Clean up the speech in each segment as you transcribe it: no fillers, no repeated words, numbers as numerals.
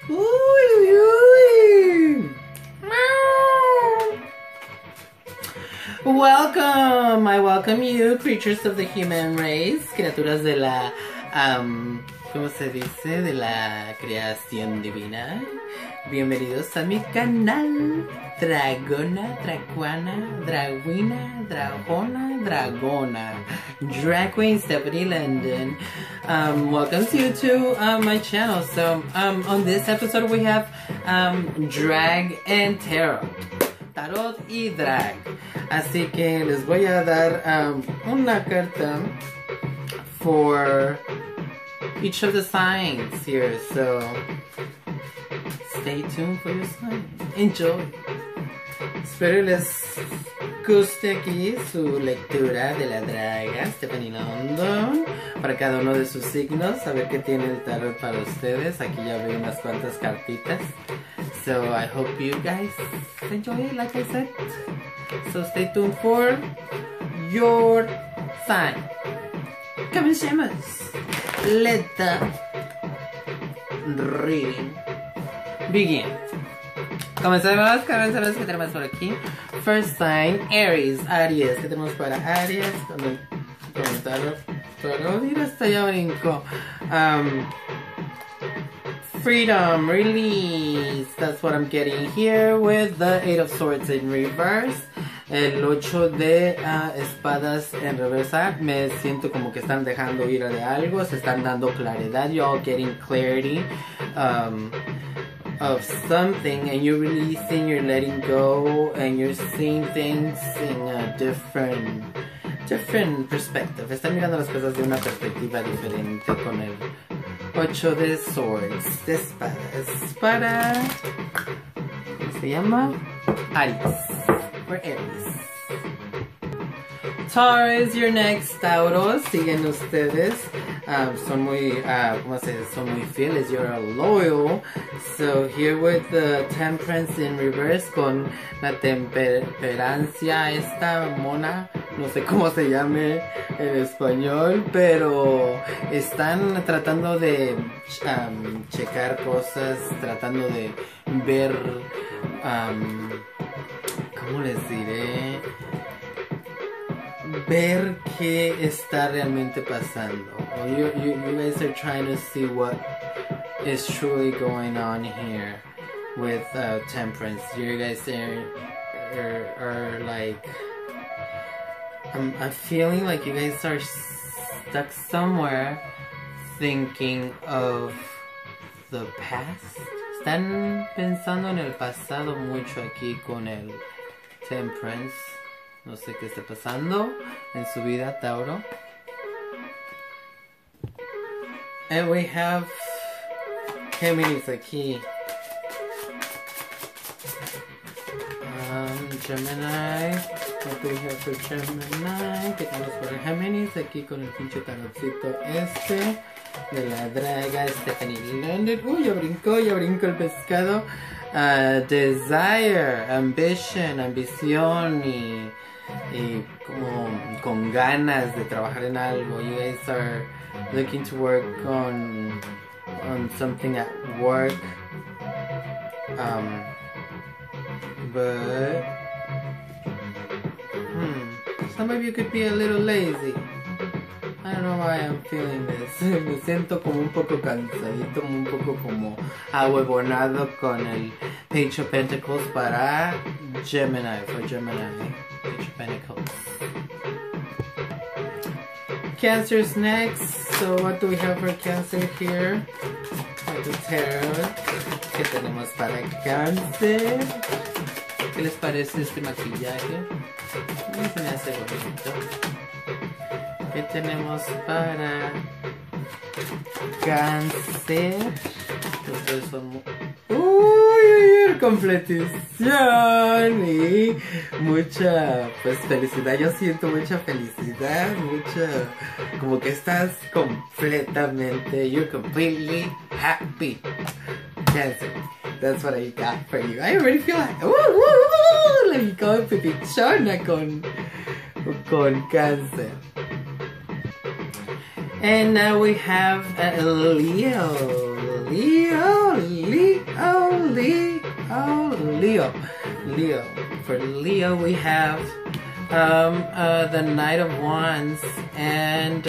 Uy, uy, uy. Welcome, I welcome you, creatures of the human race, criaturas de la, ¿cómo se dice? De la creación divina. Bienvenidos a mi canal, Dragona, Dracuana, Draguina, Dragona, Dragona, Drag Queen Stephanie London. Welcome to you to my channel. So, on this episode we have Drag and Tarot. Tarot y drag. Así que les voy a dar una carta for each of the signs here. So stay tuned for your sign. Enjoy. Espero les guste aquí su lectura de la draga Stephanie London para cada uno de sus signos. A ver qué tiene el tarot para ustedes. Aquí ya veo unas cuantas cartitas. So I hope you guys enjoy it, like I said. So stay tuned for your sign. Comencemos. Let the reading begin. Comencemos que tenemos por aquí. First sign, Aries. Aries. ¿Qué tenemos para Aries? Comentarlo. Pero mira, hasta ya brinco. Freedom, release. That's what I'm getting here with the Eight of Swords in reverse. El 8 de espadas en reversa. Me siento como que están dejando ir de algo. Se están dando claridad. You're all getting clarity of something. And you're releasing, you're letting go. And you're seeing things in a different perspective. Están mirando las cosas de una perspectiva diferente con el 8 de swords, de espadas, para, ¿cómo se llama? Aries, for Aries. Taurus, you're next. Tauro, siguen ustedes. Son muy, ¿cómo se dice? Son muy fieles. You're loyal. So here with the Temperance in reverse, con la temperancia, esta mona. No sé cómo se llame en español, pero están tratando de checar cosas, tratando de ver, ¿cómo les diré? Ver qué está realmente pasando. You guys are trying to see what is truly going on here with Temperance. You guys are like, I'm feeling like you guys are stuck somewhere thinking of the past. Están pensando en el pasado mucho aquí con el Temperance. No sé qué está pasando en su vida, Tauro. And we have Géminis aquí. Gemini. What do we have for Gemini? ¿Qué tenemos por Géminis? Aquí con el pinche tarotcito este de la draga Stephanie London. Uy, ya brincó el pescado. Desire, ambition, ambición y como con ganas de trabajar en algo. You guys are looking to work on something at work. But some of you could be a little lazy. I don't know why I'm feeling this. Me siento como un poco cansadito, un poco como ahuevonado con el Page of Pentacles para Gemini, for Gemini. Page of Pentacles. Cancer's next. So what do we have for Cancer here? With the tarot. ¿Qué tenemos para Cáncer? ¿Qué les parece este maquillaje? A mí se me hace bonito. ¿Qué tenemos para Cáncer? Ustedes son muy... ¡Uy! Completición y mucha pues felicidad. Yo siento mucha felicidad, mucha... como que estás completamente... You're completely happy. Cancer. That's what I got for you. I already feel like... like como pipichona con Cáncer. And now we have Leo. Leo, Leo, Leo, Leo, Leo. For Leo, we have the Knight of Wands and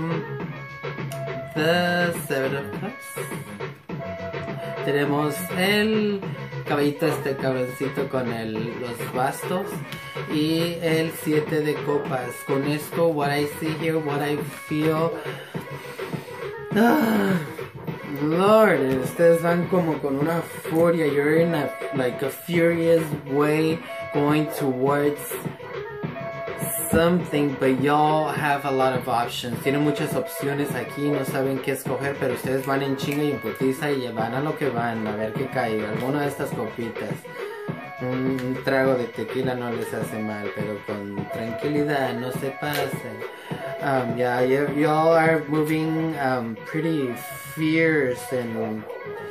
the Seven of Cups. Tenemos el caballito, este cabroncito con los bastos y el 7 de copas. Con esto, what I see here, what I feel. Lord, ustedes van como con una furia. You're in a furious way going towards something, but y'all have a lot of options. Tienen muchas opciones aquí, no saben qué escoger, pero ustedes van en chinga y en putiza y van a lo que van, a ver qué cae. Alguna de estas copitas. Un trago de tequila no les hace mal, pero con tranquilidad, no se pasen. Yeah, y'all are moving pretty fierce and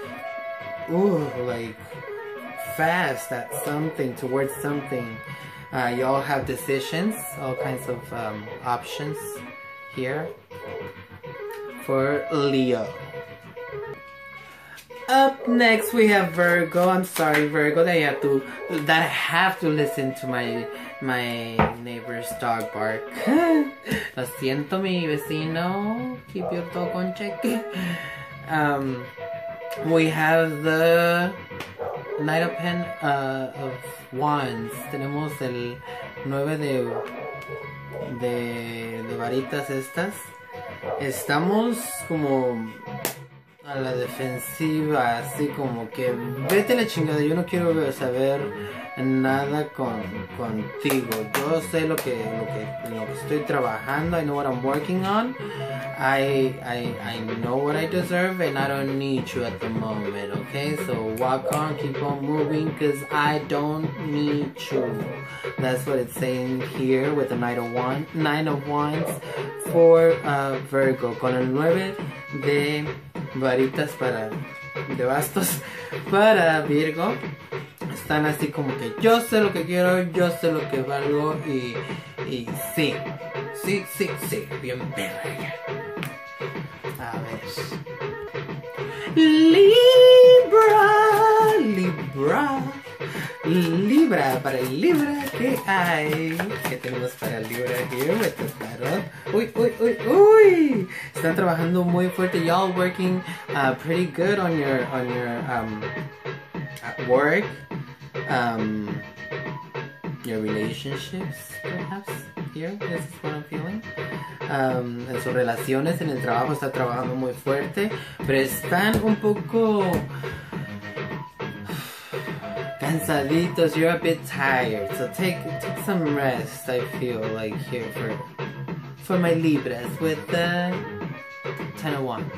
like fast at something, towards something. Y'all have decisions, all kinds of options here for Leo. Up next we have Virgo. I'm sorry, Virgo, that I have to listen to my neighbor's dog bark. Lo siento, mi vecino. Keep your dog on check. We have the Knight of Wands. Tenemos el 9 de varitas estas. Estamos como a la defensiva, así como que vete a la chingada, yo no quiero saber nada contigo. Yo sé lo que estoy trabajando. I know what I'm working on. I know what I deserve and I don't need you at the moment, okay? So walk on, keep on moving, because I don't need you. That's what it's saying here with the Nine of Wands for Virgo, con el 9 de varitas de bastos para Virgo. Están así como que yo sé lo que quiero, yo sé lo que valgo y sí, bien perra ya. A ver. Libra, para el Libra, ¿qué hay? ¿Qué tenemos para el Libra here with the tarot? Uy. Están trabajando muy fuerte. Y'all working pretty good on your at work. Your relationships, perhaps, here, this is what I'm feeling. En sus relaciones, en el trabajo, está trabajando muy fuerte, pero están un poco cansaditos. You're a bit tired, so take some rest. I feel like here for my Libras with the 10 of Wands.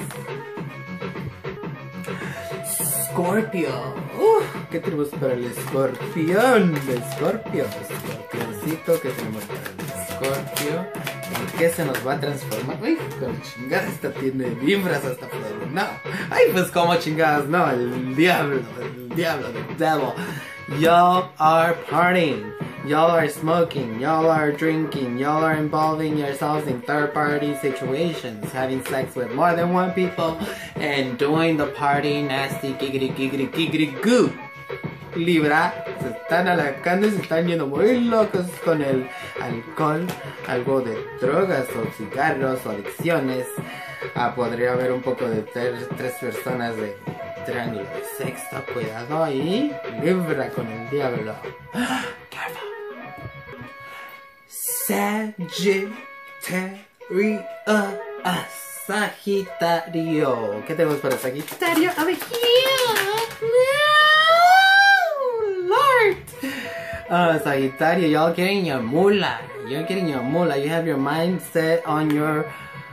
Scorpio. ¿Qué tenemos para el escorpión? Escorpioncito, ¿qué tenemos para el escorpio? ¿En qué se nos va a transformar? Uy, con chingadas, esta tiene vibras hasta por el... No. Ay, pues como chingadas, no, el diablo, the devil. Y'all are partying. Y'all are smoking, y'all are drinking, y'all are involving yourselves in third-party situations, having sex with more than one people, and doing the party nasty giggity goo. Libra, se están alacando y se están yendo muy locos con el alcohol, algo de drogas o cigarros o adicciones. Podría haber un poco de tres personas de triángulo de sexto, cuidado ahí. Libra con el diablo. Careful. Sagitario. ¿Qué tenemos para Sagitario? A ver, Lord. Sagitario, y'all getting your moolah. You're getting your moolah. You have your mind set on your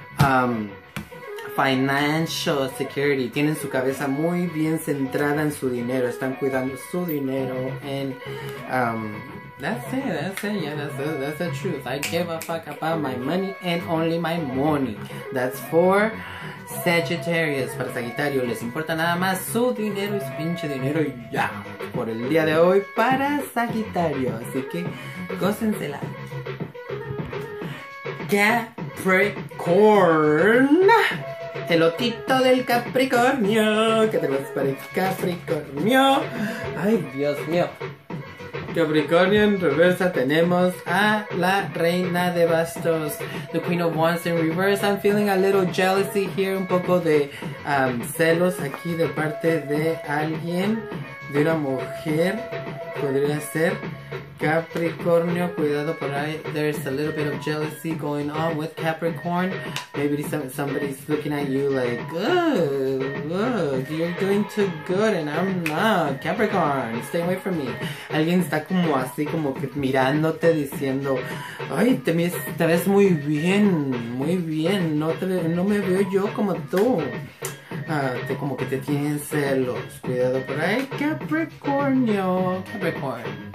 financial security. Tienen su cabeza muy bien centrada en su dinero. Están cuidando su dinero. And that's it, yeah, that's the truth. I give a fuck about my money and only my money. That's for Sagittarius. Para Sagitario les importa nada más su dinero y su pinche dinero y ya. Por el día de hoy para Sagitario. Así que gócensela. Capricorn. El otito del Capricornio. ¿Qué tenemos para el Capricornio? Ay, Dios mío. Capricornio en reversa tenemos a la Reina de Bastos, the Queen of Wands in reverse. I'm feeling a little jealousy here, un poco de celos aquí de parte de alguien, de una mujer, podría ser. Capricornio, cuidado por ahí. There's a little bit of jealousy going on with Capricorn. Maybe somebody's looking at you like, you're doing too good and I'm not. Capricorn, stay away from me. Alguien está como así, como que mirándote diciendo, ay, te ves muy bien, no me veo yo como tú. Como que te tienen celos. Cuidado por ahí, Capricornio. Capricorn.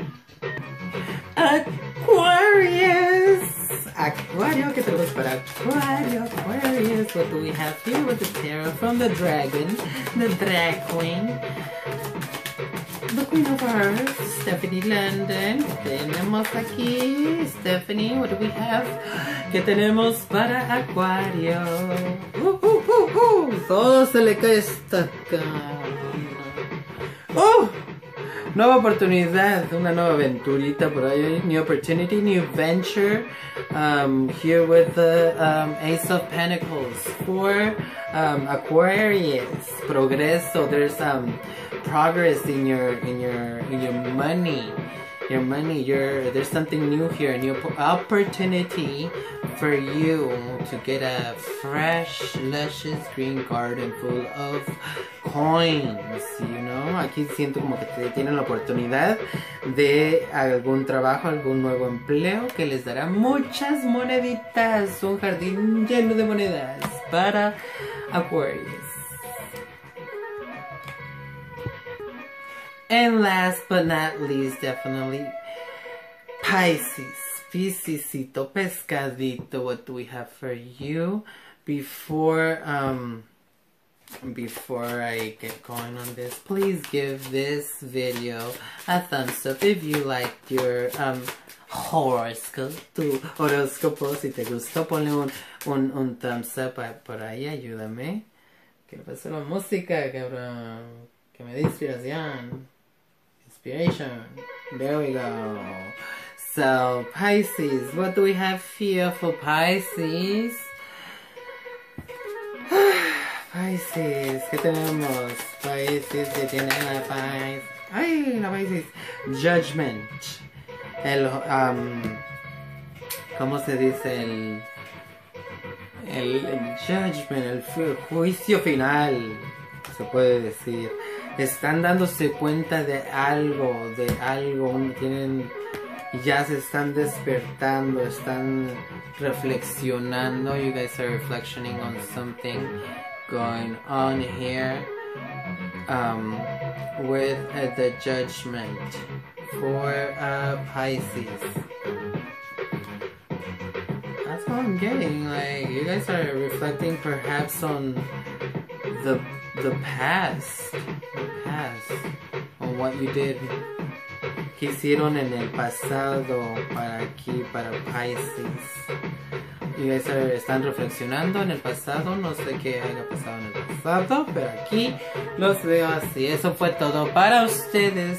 Aquario, ¿qué tenemos para Aquario? Aquarius, what do we have here with the tarot from the dragon, the drag queen, the Queen of Hearts, Stephanie London. Tenemos aquí, Stephanie, what do we have? ¿Qué tenemos para Aquario? Todo se le cae esta cama. Nueva oportunidad, una nueva aventurita por ahí, new opportunity, new venture. Here with the Ace of Pentacles for Aquarius, progreso. There's progress in your money. Your money, there's something new here, a new opportunity for you to get a fresh, luscious green garden full of coins, you know. Aquí siento como que tienen la oportunidad de algún trabajo, algún nuevo empleo que les dará muchas moneditas, un jardín lleno de monedas para Aquarius. And last but not least, definitely, Pisces. Piscesito, pescadito, what do we have for you? Before I get going on this, please give this video a thumbs up if you liked your horoscope, tu horóscopo. Si te gustó, ponle un thumbs up por ahí, ayúdame. Que le pase la música, cabrón. Que me dé inspiración. Inspiration. There we go. So, Pisces, what do we have here for Pisces? Pisces, ¿qué tenemos? Pisces, ¿qué tiene la Pisces? ¡Ay, la Pisces! Judgment. ¿Cómo se dice? El judgment, el juicio final, se puede decir. Están dándose cuenta de algo, ya se están despertando, están reflexionando. You guys are reflectioning on something going on here with the judgment for Pisces. That's what I'm getting. Like, you guys are reflecting perhaps on the past, on what you did, que hicieron en el pasado para aquí, para Pisces. Y están reflexionando en el pasado, no sé qué haya pasado en el pasado, pero aquí los veo así. Eso fue todo para ustedes,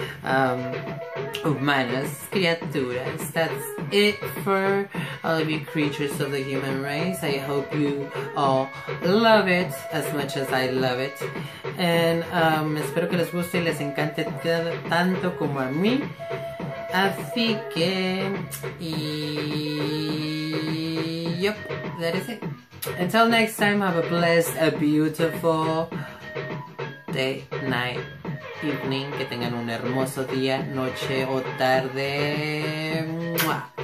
humanas, criaturas. That's it for all of you creatures of the human race. I hope you all love it as much as I love it. And espero que les guste y les encante tanto como a mí. Así que, yep, that is it. Until next time, have a blessed, a beautiful day, night, evening. Que tengan un hermoso día, noche o tarde. ¡Mua!